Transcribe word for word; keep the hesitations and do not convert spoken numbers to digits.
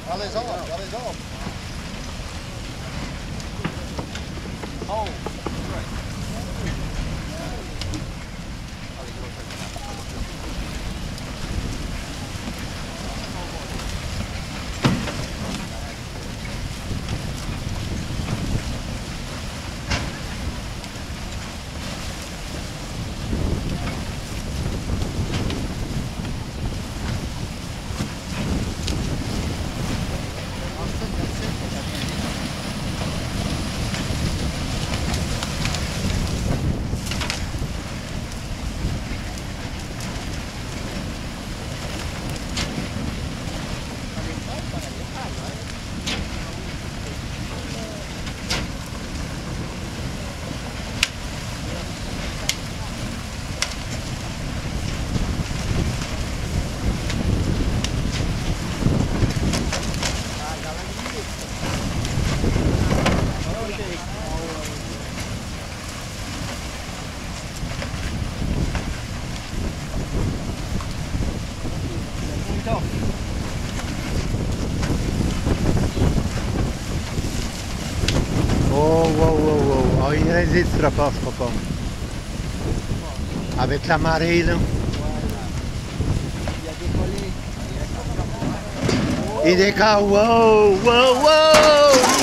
Vers les autres, vers les autres. Oh! Oh, wow, wow, wow. Oh, il résistera pas, ce papa. Avec la marée, là. Il décolle. Wow, wow, wow!